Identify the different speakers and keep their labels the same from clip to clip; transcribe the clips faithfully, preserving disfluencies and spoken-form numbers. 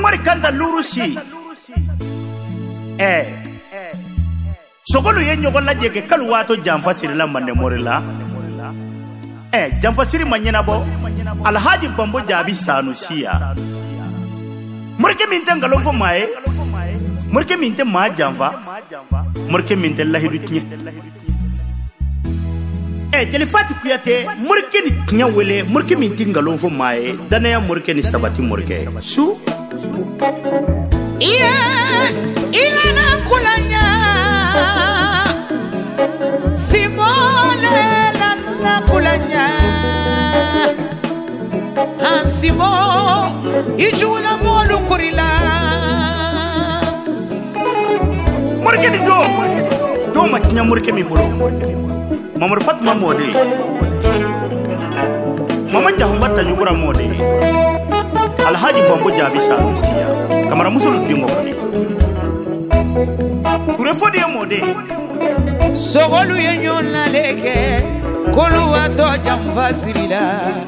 Speaker 1: mari kanda lurusi eh sogolu ye nyogola jege kalu wato jamfa sirila manne morila eh jamfa siri manyena bo alhaji bambo jabi sanusiya murke minte ngalo fo mae murke minte ma jamfa murke minte lahidu tnye eh jeli fati kuyate murke ni tnya wele murke minte ngalo fo mae dana ya murke ni sabati murke su
Speaker 2: yeah ilana kulanya simone lana kulanya hansimo ijula molu kurila
Speaker 1: murke ni do do matnya murke mi bolo mamur fatma mode mama jahumata nyugura mode alhaji bambo jabi sanusiya kamara musulu dingo kani kurefodi mode
Speaker 2: sogolu yenyona leke kolu wato jamfa sirila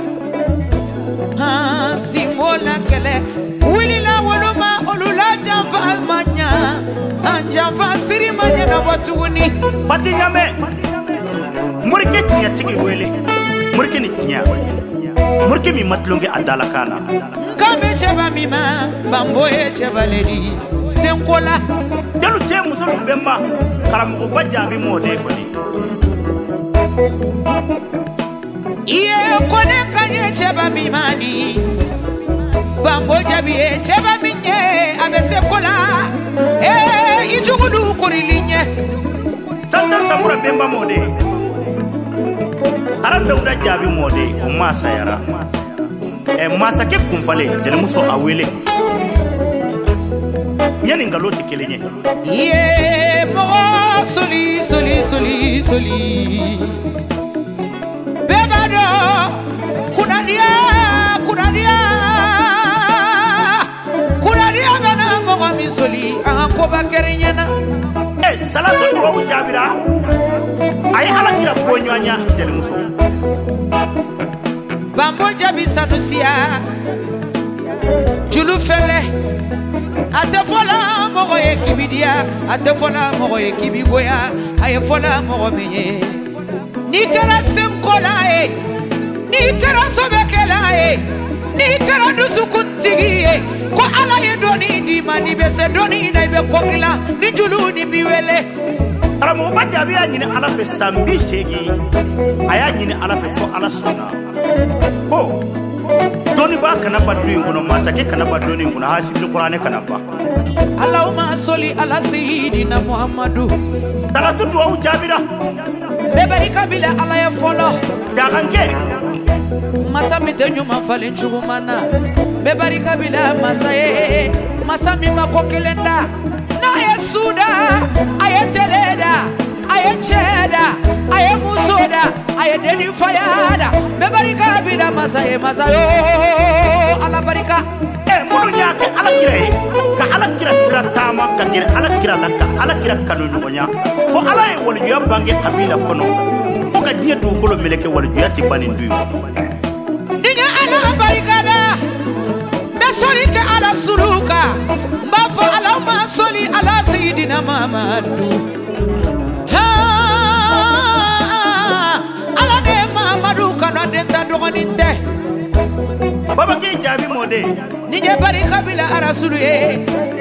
Speaker 2: ha simola kele wilila woloma olula jamfa manya jamfa siri manya na watuni
Speaker 1: pati yame murke nya tigi wele murke ni nya murke mi matlonge adala kana
Speaker 2: kame cheba mima bambo e cheba ledi senkola
Speaker 1: dalu te musulu bemba karamu bajabi mode koni
Speaker 2: iye kone kanye cheba mimani bambo jabi e cheba minye abese kola eh ijugudu kurilinye
Speaker 1: tanda samura bemba mode aran dawda jabi mode o masa yara e masa ke kumfale jele muso awele nyani ngaloti kelenye
Speaker 2: ye mo soli soli soli soli bebado kunadia kunadia kunadia bana mo mi soli ko bakerenyana
Speaker 1: eh salatu ko jabira ay ala kira bonyoanya jele muso
Speaker 2: bambo jabi sanusiya julu fele atefola mogo ye kibidia atefola mogo ye kibigoya ayefola mogo menye nikera semkola e nikera sobekela e nikera dusukuntigi e ko ala ye doni di mani bese doni na ibe kokila ni julu ni biwele
Speaker 1: aramo bajabi anyine ala fe sambi shegi aya nyine ala fe fo ala sona ho doni ba kana baddu ngono masake kana baddu ni ngono hasibul qur'ane kana ba
Speaker 2: Allahumma salli ala sayyidina Muhammadu
Speaker 1: talatu do jabira
Speaker 2: bebarika bila ala ya folo
Speaker 1: daganke
Speaker 2: masami tenyu mafale chugumana bebarika bila masaye masami makokelenda na yesuda ayeteleda ayecheda ayemusoda ayedeni fayada bebarika bila masaye masayo ala barika
Speaker 1: eh mulu nyake ala kire ka ala kira siratama ka kire ala kira laka ala kira kanu dunya fo ala e wol yu bange kabila kono fo ka dinya du ko meleke wol yu yati banin du
Speaker 2: dinya ala barika da besori ke ala suruka mbafo ala ma soli ala sayidina Muhammadu ha ala de Muhammadu kana de ta dogoninte
Speaker 1: baba ke jabi mode
Speaker 2: nije barika bila arasulu ye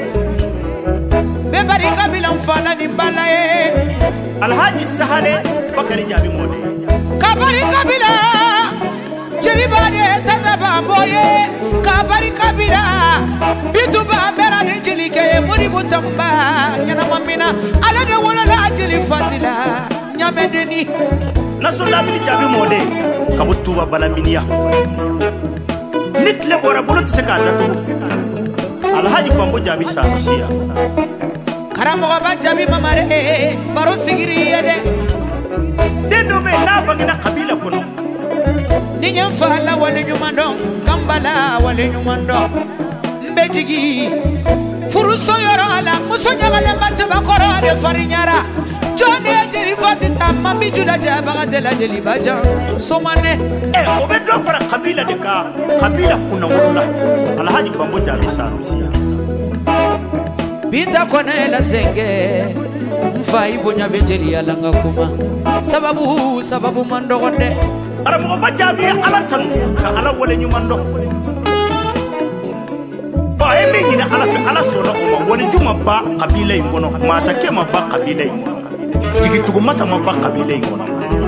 Speaker 2: be barika bila mfala ni bala ye
Speaker 1: alhaji sahale bakari jabi mode
Speaker 2: ka barika bila jelibade tagaba boye ka barika bila bituba mera ni jilike muri butamba nyana mamina ala de wala la jili fatila nyamedeni
Speaker 1: nasola bi jabi mode kabutuba balaminia nitle bora bolo tseka datu alhaji bambo jabi sanusiya
Speaker 2: karamo ba jabi mamare baro sigiri yede
Speaker 1: dendo be na bangina kabila kono
Speaker 2: ninyam fala wale nyumando kambala wale nyumando mbejigi furuso yorala musonya wale mbacha bakoro de farinyara jone jeri fatita mami jula jaba de la jeli baja somane
Speaker 1: eh obedo fara kabila de ka kabila kuna wala alhaji bambo jabi sanusiya
Speaker 2: binta kone la senge mfa ibonya bejeli ya langa kuma sababu sababu mando gonde
Speaker 1: ara mo bajabi ala tan ka ala wole nyumando ba emi ni ala fi ala solo o woni juma ba kabila ingono masa kema ba kabila ingono jigi tugu masa ma ba kabila ingono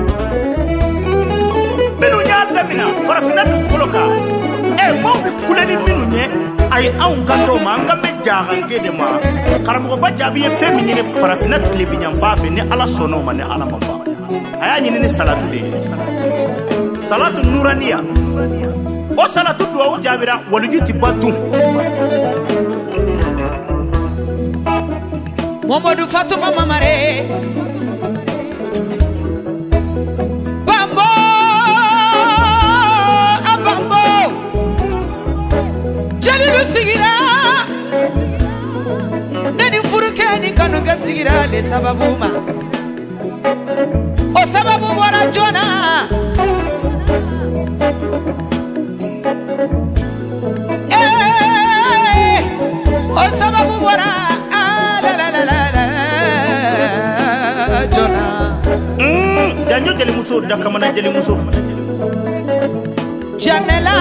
Speaker 1: benu nya damina farafina du koloka e mo bi kuleni minu nye ay aun kanto ma anga be jahange de ma karamo bajabi e femi ni farafina tlebi nyam fafe ni ala sono ma ni ala mamba aya ni ni salatu de salatu nuraniya o salatu do jabira walujiti batu
Speaker 2: Momadou Fatuma Mamare Bambo Abambo Jalilu sigira Nani furukani kanuga sigira le sababuma O sababu wara jona Eh O sababu wara la la la la la jona
Speaker 1: mm janjo jeli muso dakamana jeli muso
Speaker 2: janela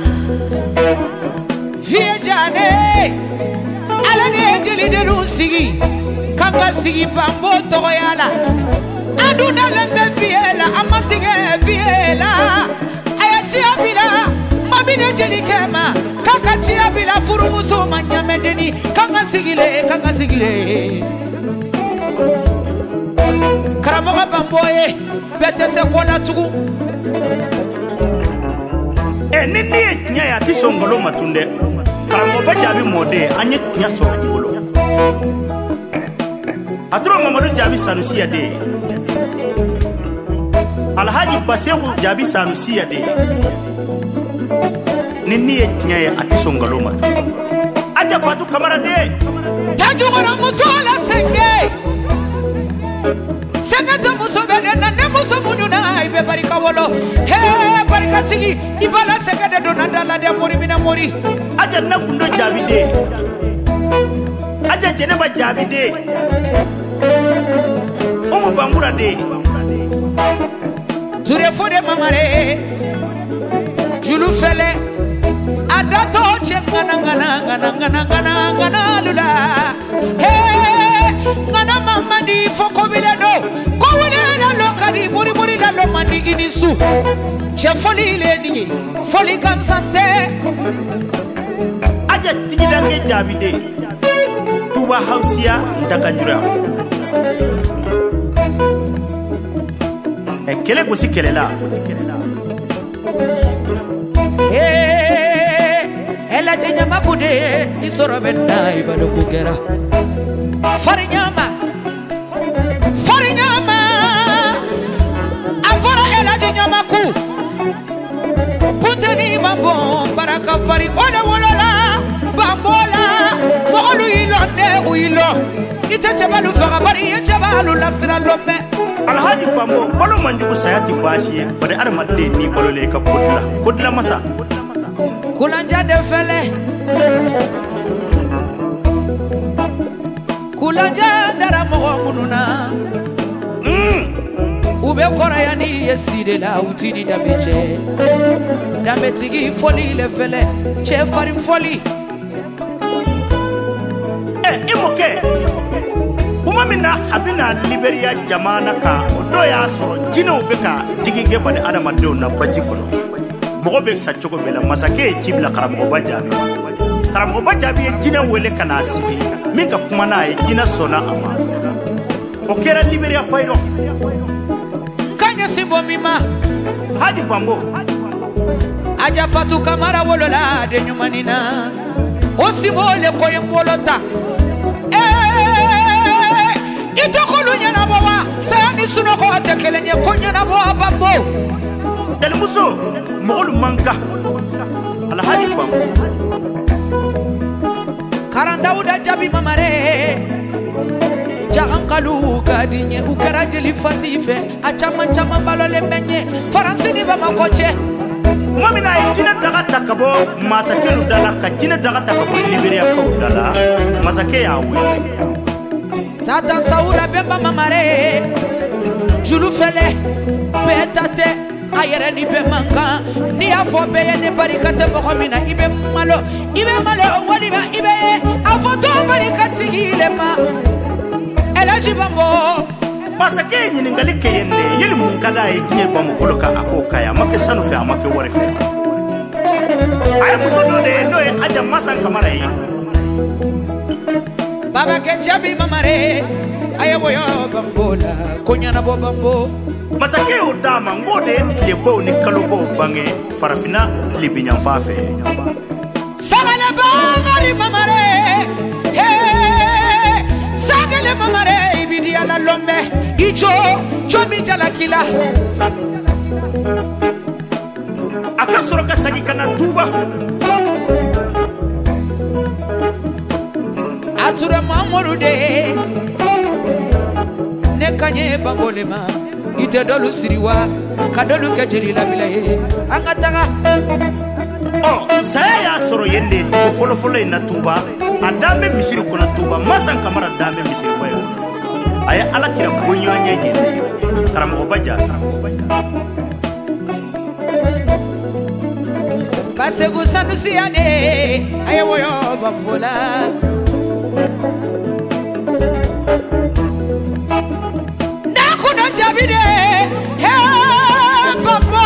Speaker 2: vie jane ala ne jeli de rusigi kamba sigi bambo toyala aduna lembe viela amatige viela ayachi abila mabine jeli kema kaka chi abila furu muso manyamedeni kanga sigile kanga sigile karamoga bamboye bete se kola tugu
Speaker 1: e nini nya ya tisongolo matunde karamo bajabi mode anye nya so ibolo atro Mamadou Jabi Sanusi ya de Alhaji Basewu Jabi Sanusi ya de nini nya ya atisongolo matunde aja Fatu Kamara de
Speaker 2: tanju gona musola senge senge de muso bene na ne muso mununa ibe barika wolo he barika tigi ibala senge de donanda la de mori mina mori
Speaker 1: aja na kundo Jabi de aja Jeneba Jabi de omo bangura de
Speaker 2: ture fode mamare julu fele adato chengana ngana ngana ngana ngana ngana lula he ngana mama di foko bilado ko wala la lokadi buri buri la lo mandi inisu che foli le ni foli kam sante
Speaker 1: aja tigidange Jabi de tuba hausia ndakajura e kele gosi kele la
Speaker 2: eh ela jinya makude isoro benda ibado kugera farinyama farinyama afara ela jinya maku puteni mambo baraka fari wala wala bambola wolu ilonde uilo itachabalu fagabari yachabalu lasra lombe
Speaker 1: Alhaji Bambo balo manjugo sayati bashi bade armadde ni balo le ka kodla kodla masa
Speaker 2: kulanja de fele kulanja dara mo mununa
Speaker 1: mm
Speaker 2: ube koraya ni yeside la utini dabeche dametigi foli le fele che farim foli
Speaker 1: eh imoke kuma mina abina Liberia jamana ka odo ya so jino beka digige bade adamade na baji kono mogo be sa chogo bela masake chibla karamo bajabi karamo bajabi jina wele kana sigi minga kuma na e jina sona ama okera Liberia fairo
Speaker 2: kanya simbo mima
Speaker 1: Haji Bambo
Speaker 2: aja Fatu Kamara wolola de nyumanina osibole koye molota eh itokolu nyana bawa sani sunoko atekelenye konyana bawa Bambo
Speaker 1: del muso mogolu manka Alhaji Bambo
Speaker 2: Karandauda Jabi Mamare Jahankalu kadinye ukara jeli fatife achama chama balole menye faransini ba makoche
Speaker 1: Mamina jina daga takabo masake dala ka jina daga takabo Liberia ko dala masake ya wele
Speaker 2: Satan saura bemba mamare julu fele petate ayere ni be manka ni afo be ne barikate bokomina ibe malo ibe malo wali ba ibe afo to barikati ilema elaji bambo
Speaker 1: masake nyini ngali keyende yeli mun kada e nye bamu koloka akoka ya make sanu fe amake wore fe ay muso do de do e aja masan kamara yi
Speaker 2: baba ke jabi mamare ayawo yo bambola kunya na bo bambo
Speaker 1: masake o dama ngode tie bo ni kalobo bange farafina libinyam fafe
Speaker 2: sagale bangari mamare he sagale mamare ibidi ala lombe icho chomi jala kila
Speaker 1: akasoro ka sagi kana tuba
Speaker 2: atura mamoru de ne kanye bambolema ite dolu siriwa kadolu kejeri la bilaye angataga
Speaker 1: oh saya soro yende ko folo folo ina tuba adambe misiru kuna tuba masan kamara dambe misiru bayo aya ala kira bonyo nyenye karamo baja
Speaker 2: Pase gusanu siane aya woyo bambola Nakuna jabide he bambo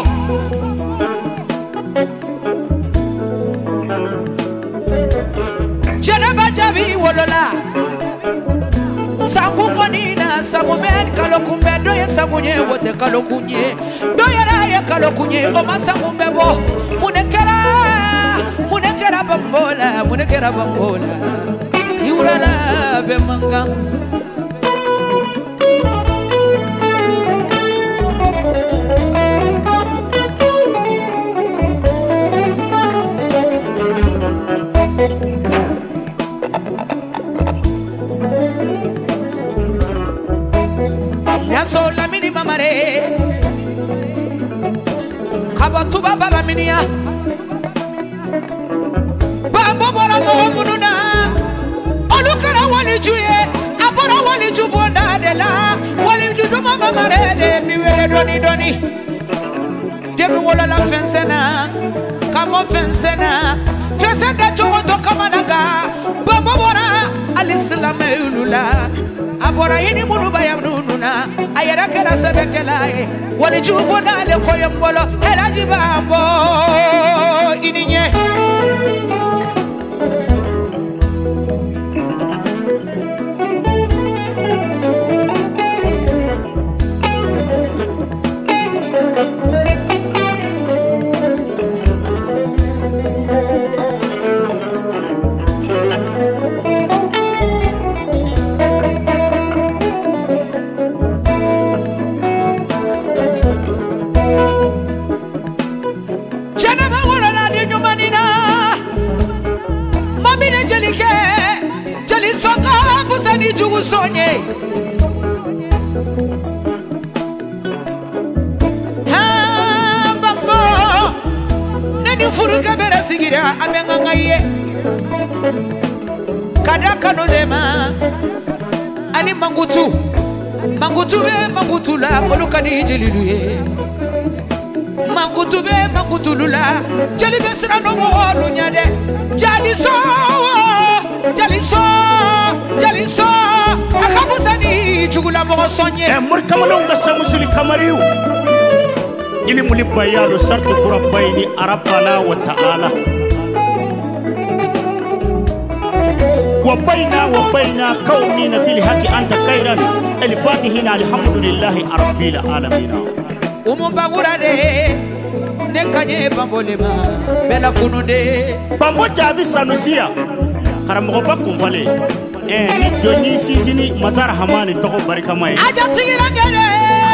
Speaker 2: Jenaba jabi wolola Sangu konina sangu men kalokumbe doye sangunye wote kalokunye doye ya kalokunye oma sangu mbebo munekera munekera bambola munekera bambola iurala bemanga Yaso la mini mamare kabatu baba la minia bambo bora mo mununa olukara wali juye abora wali jubonda de la wali judo mama marele mi wele doni doni demi wala la fensena kamo fensena fensena choto kamanaga bambo bora alislam ulula abora yini munu bayam nununa ayara kera sebekela e wali jubonda le koyembolo elaji bambo ininye Jugu sonye ha bambo nani furuka bera sigira amenga ngaye kada kanolema ani mangutu mangutu be mangutu la oluka ni jeliluye mangutu be mangutu lula jeli be sira no mo lunyade jali so jali so jali so akabuzani jugula mo sonye
Speaker 1: e mur kamalo nga samusuli kamariu ili muli bayalo sartu qurbayni arabana wa ta'ala wa baina wa baina kaunina bil haqi anta khairan al fatihina alhamdulillahi rabbil alamin
Speaker 2: umumbagura de ne kanye bambolema bela kunude
Speaker 1: bambo jabi sanusia karamo bakum fale eh ni doni sisini mazar hamani to barika mai
Speaker 2: aja tigira gere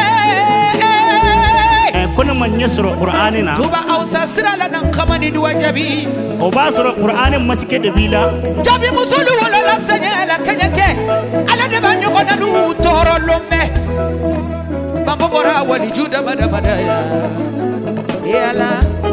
Speaker 1: eh kono man yesro qur'anina
Speaker 2: tuba ausa sirala nan kamani duwa jabi
Speaker 1: o basro qur'anin masike de bila
Speaker 2: jabi musulu wala la senyala kenyeke ala de banyo kona lu toro lombe bambo bora wali juda bada bada ya yala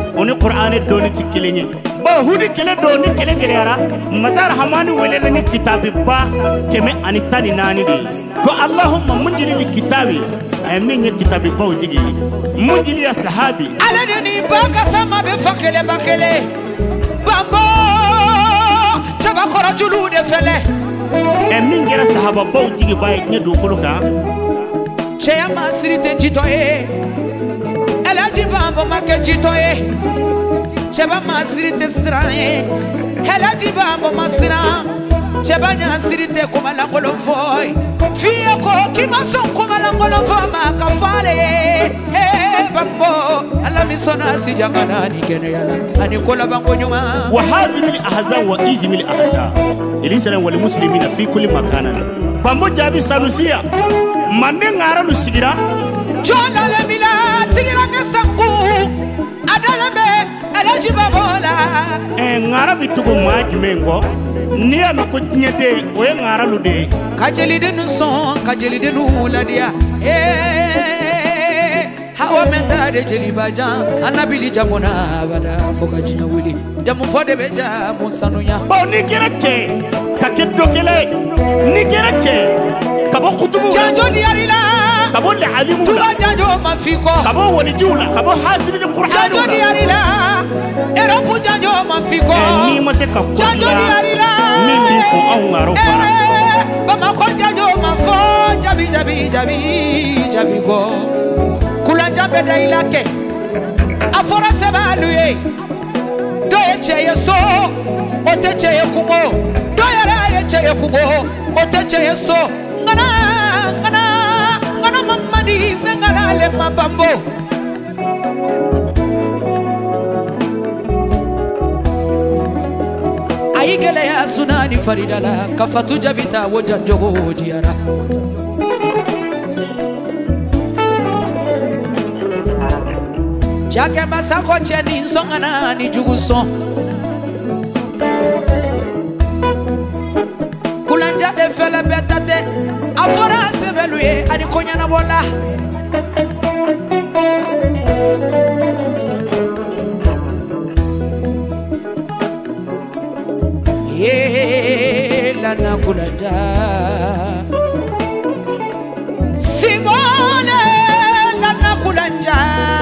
Speaker 1: qur'ane doni tikilenye ba hudi kele doni kele gerera mazar hamani wele ni kitabi ba keme anitani nani de ko allahumma munjili li kitabi ay min kitabi ba jigi munjili ya sahabi
Speaker 2: ala ni baka sama be fakele bakele bambo chaba korajulu de fele
Speaker 1: e min gera sahaba ba jigi ba nye do kuluka
Speaker 2: cheya masirite jitoye elaji bambo make jitoye chaba masirite siraye elaji bambo masira chaba nya sirite kumala kolofoi fiye ko kimason kumala kolofoi makafale eh bambo ala misona si jangana ni kene yala ani kola bango nyuma
Speaker 1: wa hazimil ahzan wa izmil ahda ilisana wal muslimina fi kulli makanan bambo jabi sanusia mande ngara lu sigira
Speaker 2: jola le mila tigira ngesangu adala be elaji babola
Speaker 1: e ngara bitugo majmengo ni am ko nyede o ngara lu de
Speaker 2: kajeli de nun son kajeli de nula dia eh hawa menda de jeli baja anabili jamona bada foka jinya wili jamu fode beja musanunya
Speaker 1: bo ni gerache ka keddo kele ni gerache ka bo khutubu
Speaker 2: janjo di arila
Speaker 1: ka bo le alimu
Speaker 2: tuba janjo mafiko
Speaker 1: ka bo wali jula ka bo hasib al qur'an
Speaker 2: janjo di arila ero pu janjo mafiko
Speaker 1: ni ma se ka ko
Speaker 2: janjo di arila
Speaker 1: mi mi ko on ngaro fara
Speaker 2: baba ko janjo mafo jabi jabi jabi jabi go kula jambe da ilake afora sebaluye do echeye so otecheye kumo do yara echeye kumo otecheye so ngana ngana ngana mamadi ngana le mabambo ayigele ya sunani faridala kafatu jabita wojanjogo diara Jake masako cheni nsongana ni juguson Kulanja de fele betate afora sebeluye ani konyana bola Ye lana kulanja Simone lana kulanja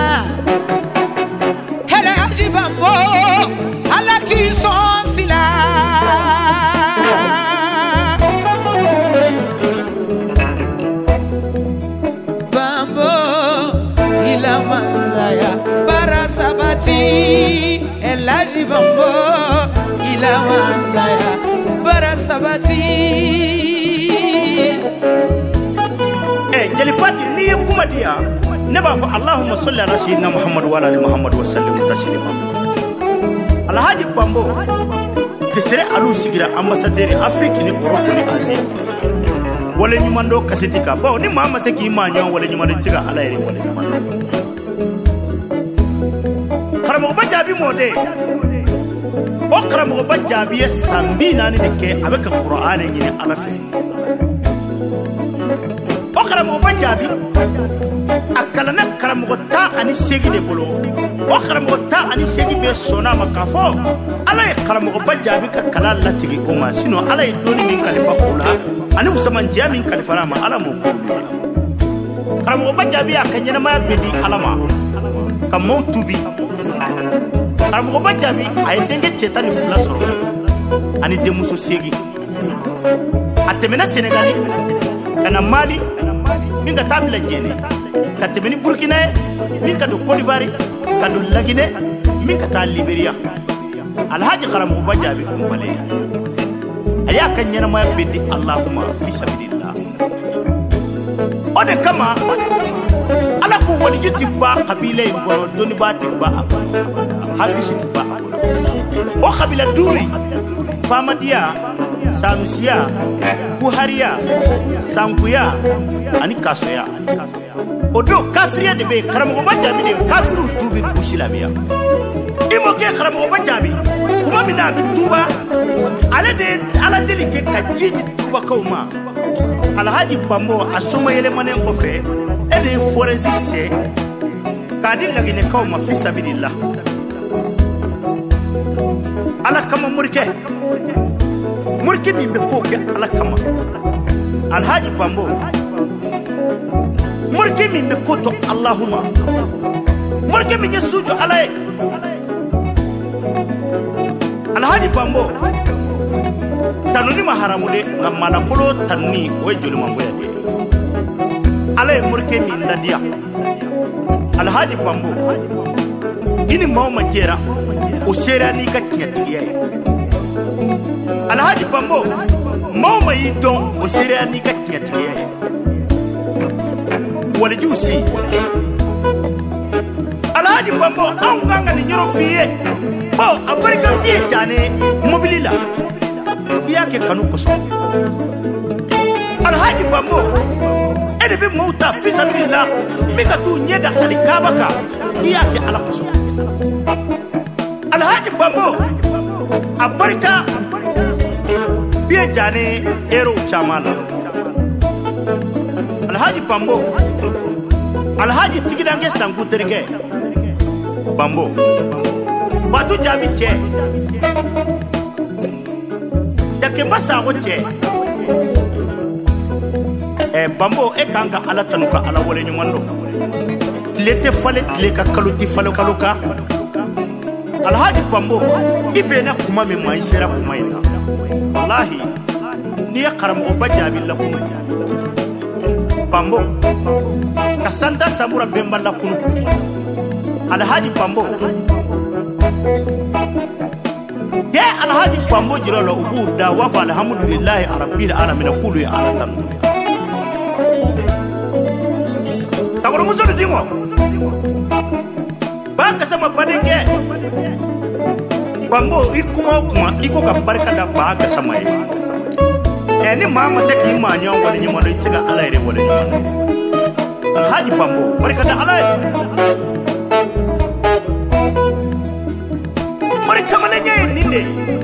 Speaker 2: Bambo ala qui sont sila Bambo ila manzaya bara sabati elaji bambo ila manzaya bara sabati
Speaker 1: eh jalifati ni kuma dia neba fa allahumma salli ala sayyidina muhammad wa ala muhammad wa sallim taslima alhaji bambo kesere alu sigira ambassadeur afrique ni europe ni asia wala ni mando kasetika ba ni mama se ki manyo wala ni mando tiga ala yere wala ni mando karamo bajabi mode o karamo bajabi sambi nani de ke avec alquran ni ala fe o karamo bajabi akalana karamo ta ani segi de bolo o karamo ta ani segi be sona makafo ala e karamo bajabi ka kala latigi ko ma sino ala e doni min kalifa kula ani musaman jami kalifa ma ala mo kulu karamo bajabi akanyana ma bedi alama ka mautubi karamo bajabi ay denge cetani fula soro ani de muso segi atemena senegali kana mali min ka tabla jene ka tebeni burkina min ka do cote d'ivoire ka do lagine min ka ta liberia alhaji karamu bajabi kum fale aya kan nyana ma bidi allahumma fi sabilillah ode kama ala ko woni jitibba qabila ngono doni batibba hafizi tibba o qabila duri famadia sanusia buharia sankuya ani kasoya odo kafiriya de be karamo bajabi de kafiru tubi kushilamiya imo ke karamo bajabi kuma mina bi tuba ala de ala deli ke kajiji tuba kauma alhaji bambo asoma yele manen ko fe e de forensi se kadi lagine kauma fi sabilillah ala kama murke murke min be ko ke ala kama alhaji bambo murke min be ko to allahumma murke min yasuju alay alhaji bambo tanuni maharamude ngamala kolo tanni o joli mamboya de alay murke min ladia alhaji bambo ini mawma jera o sera ni ka kiyatiye alhaji bambo mawma yidon o sera ni ka kiyatiye wala jusi alhaji bambo an ganga ni nyoro fiye bo abarika fiye jane mobilila biya ke kanu koso alhaji bambo ede be mauta fi sabilillah mika tu nyeda alikabaka biya ke ala koso alhaji bambo abarika biye jane ero chamala alhaji bambo alhaji tigidange sanguterge bambo batu jabi che yake masa woche e bambo e kanga ala tanuka ala wole nyumando lete fale tleka kaluti fale kaluka alhaji bambo ibena kuma me maisera kuma ina wallahi ni karam obajabi lakum bambo kasanda sabura bemba lakum alhaji bambo ya alhaji bambo jirolo ubuda wa fa alhamdulillah rabbil alamin qulu ya ala tan takoro muso dingo baka sama badenge bambo ikuma kuma iko ka barka da baka sama yi eni mama te ki manyo wala nyimo do tiga ala ire wala nyimo alhaji bambo barka da ala mari kamane nye ninde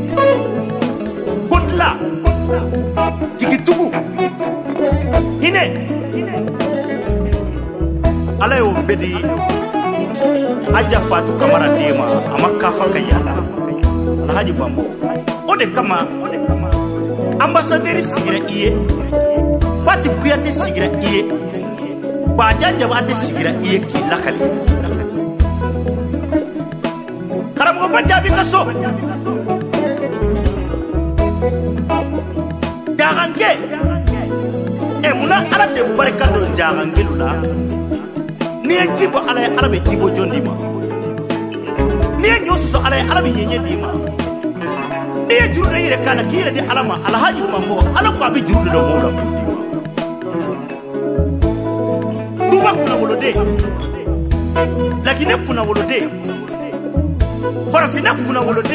Speaker 1: botla jigitugu hine ala yo bedi aja fatu kamara dema amaka faka yala alhaji bambo ode kama ambassadeur sigira iye fati kuyate sigira iye bajanja bate sigira iye ki lakali karamo bajabi kaso jagange e muna alate barkado jagangilula ni jibo ala arabe jibo jondima ni nyoso ala arabe nyenye dima ni jurde yire kana kire di alama alhaji bambo ala ko abi jurde do modo duba kuna wolode lakini kuna wolode farafina kuna wolode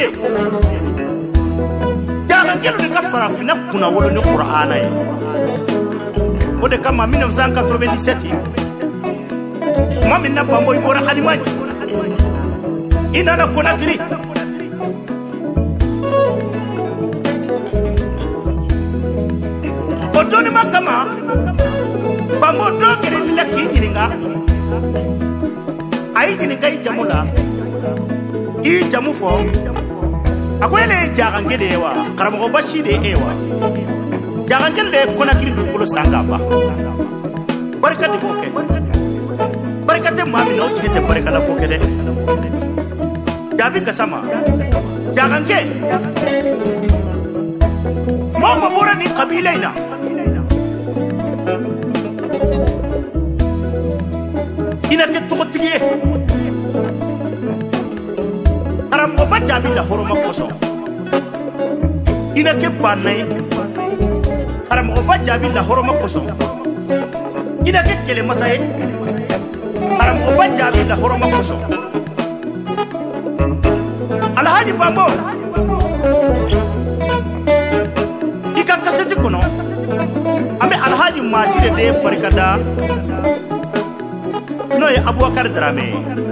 Speaker 1: jaga kelo de ka farafina kuna wolode qur'ana ye ode kama mille neuf cent quatre-vingt-dix-sept mami na bambo ibora alimani inana konakiri odoni makama bambo dogere la kijiringa ayi jininga ijamula i jamu fo akwele jagangede ewa karamo bashide ewa jagangede konakiri du kolo sangaba barka de boke barka te mami no tigete barka la boke de jabi kasama jagange mo mabura ni qabilaina ina ke tokotiye aram oba jabi la horoma koso ina ke banay aram oba jabi la horoma koso ina ke kele masaye aram oba jabi la horoma koso alhaji bambo ika kaseti kono ambe alhaji masire de barkada no ye abubakar drame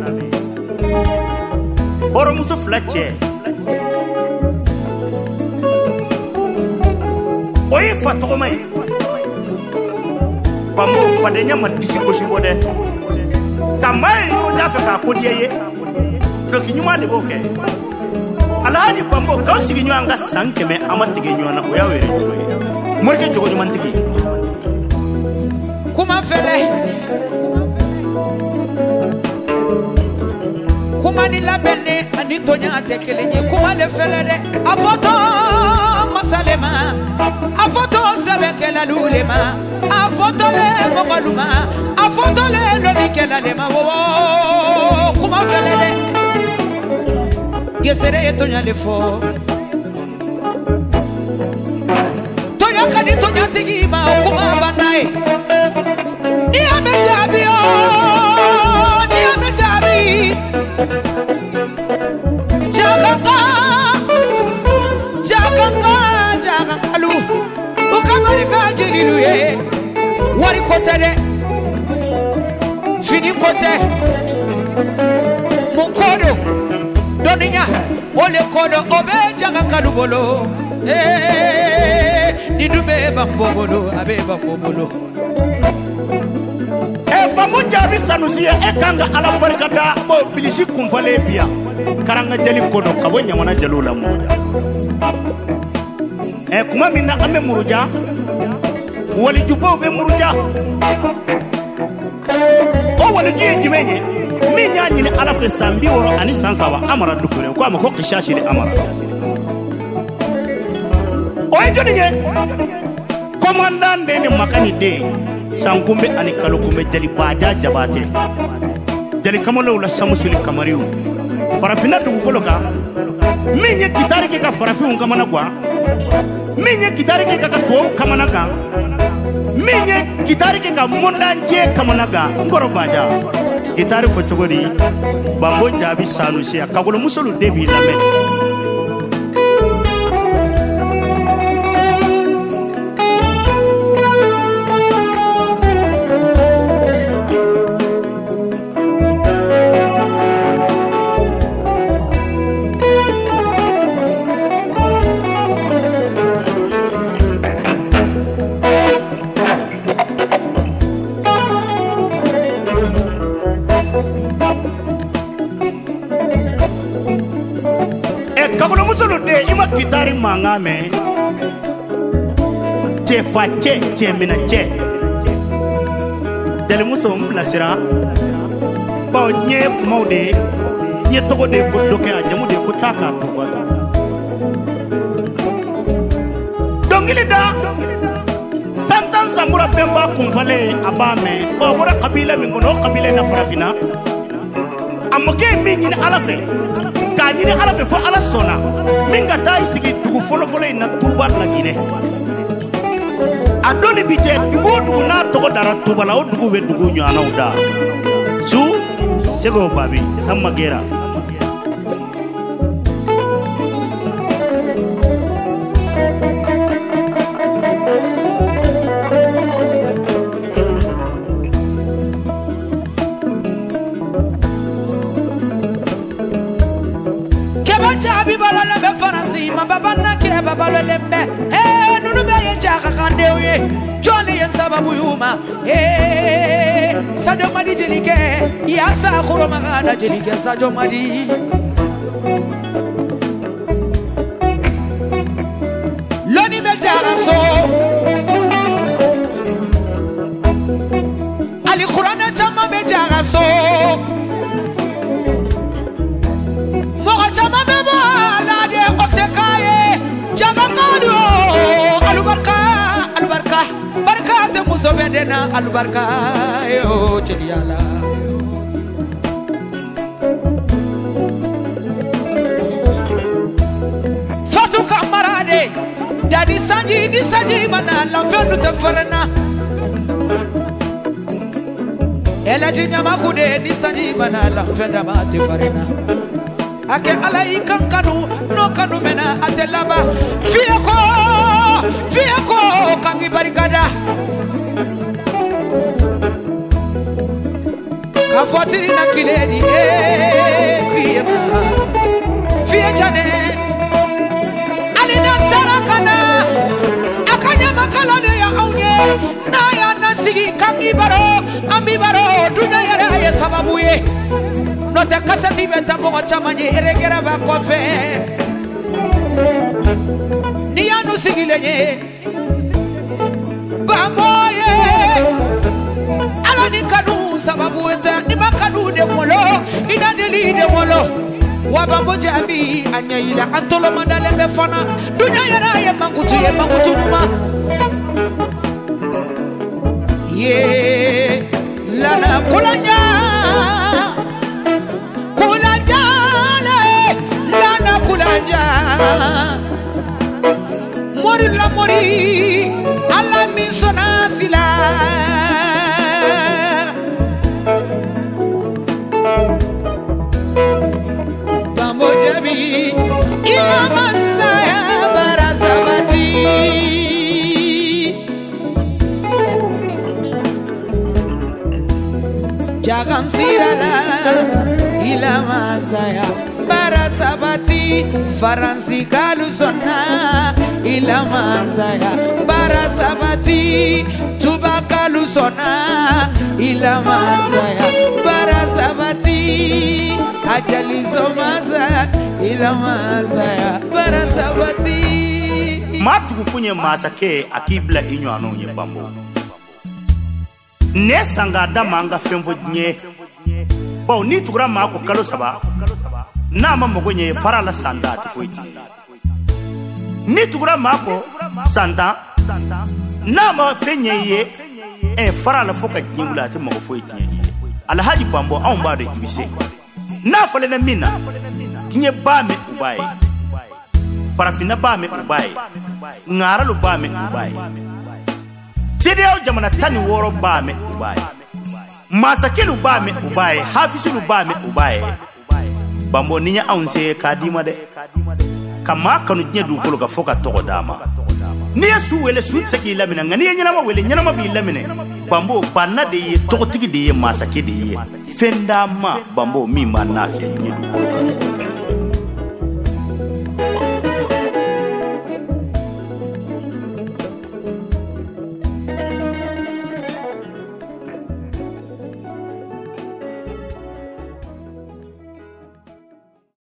Speaker 1: boro muso flache oyi fatoko mai bambo fadenya madisi ko shibode kamay yoro jafe ka kodiye ye ko kinyuma de boke Alhaji Bambo kaw sigi ɲɔgɔn san kɛmɛ ama tige ɲɔgɔn na o y'a wele jogo ye morikɛ jogo ɲuman tigi
Speaker 2: kuma fɛlɛ kuma ni labɛnne ani tonya tɛ kelen ye kuma le fɛlɛ dɛ a fɔtɔ masale ma a fɔtɔ sɛbɛkɛlalu le ma a fɔtɔ le mɔgɔlu ma a fɔtɔ le lɔbikɛla le ma wo kuma fɛlɛ dɛ gesere ye tonya le fɔ tonya ka di tonya tigi ma o kuma banna ye ni a bɛ jaabi o ni a bɛ jaabi jakanka jakanka jakankalu o ka barika jelilu ye wari ko tɛ dɛ fini ko tɛ mun ko don dɔnniya o le ko don o bɛ jakankalu bolo ni dun bɛ Bambo bolo a bɛ Bambo bolo.
Speaker 1: Bambo Jaabi Sanusi e kanga ala barika da bo bilisi kunfale biya karanga jali kodo kabo nyamana jalu la muruja e kuma minna ambe muruja wali jubo be muruja o wali ji jimenye min nya nyini ala fe sambi woro ani sansawa amara dukure ko amako qishashi le amara o e joni nye commandant de ni makani de sankumbe ani kalukumbe jali baja jabate jali kamalo la samusuli kamariu farafina dugukolo ka minye kitari ke ka farafiun kamana kwa minye kitari ke ka to kamana ka minye kitari ke ka mondanje kamana ka ngoro baja kitari ko togodi Bambo Jaabi Sanusi akagolo musulu debi lame kitari mangame che fache che mina che dele muso mblasira ba nye maude nye togo de ko doke ajamu de ko taka to bata dongili da santan samura bemba kumfale abame o bora kabila mingono kabila na farafina amoke minyi alafe ni ala fe fo ala sona minga tay sigi dugu folo folo ina tuba la gine adoni bije dugu dugu na togo dara tuba la o dugu be dugu nyana uda su sego babi samagera
Speaker 2: Jaabi balala be faransi ma babana ke babalembe eh nunu be ye jaka kandewe joni yen sababu yuma eh sajo madi jelike ya sa khuro magana jelike sajo madi loni be jaka so ali qur'ana chama be jaka so Sobedena albarka yo cheliala Fatu kamarade dadi sanji di sanji mana la fendu te farana Ela jinya makude di sanji mana la fenda ma te farana Ake alai kankanu no kanu mena atelaba fiako fiako kangi barikada Kafotiri na kiledi eh fiema fie jane alina tarakana akanya makalone ya aunye na ya nasigi kangi baro ambi baro dunya yara ya sababu ye no te kasati beta mo chamanye eregera ba kofe ni yanu sigilenye bamboye ala ni kanu sababu weta ni makanu de molo ina deli de molo wa bambo jabi anyayila antolo mandale be fana dunya yara ye mangutu ye mangutu numa ye lana kulanya kulanya lana kulanya mori la mori ala mi sonasila bambo jabi ila mansaya barasabati jagam sirala ila mansaya barasabati faransi kalusona ila mansaya barasabati tuba kalusona ila mansaya barasabati ajali zomaza ila mansaya barasabati
Speaker 1: matu kunye masake akibla inywano nye bambo ne sanga damanga femvo nye bo ni tukura mako kalo saba na mama gonye farala sanda tifoiti ni tukura mako sanda na ma fenye ye e farala foka nyingula te mako foiti alhaji bambo aumba de ibise na fale na mina nye bame ubaye parafina bame ubaye ngara lu bame ubaye sidio jamana tani woro bame ubaye masakilu bame ubaye hafisilu bame ubaye bambo ninya aunse kadima de kama kanu nye du kolo ka foka toko dama niya su wele su tsaki lamina ngani nyana ma wele nyana ma bi lamine bambo banna de ye toko tigi de ye masake de ye fenda ma bambo mi ma nafi nye du kolo ka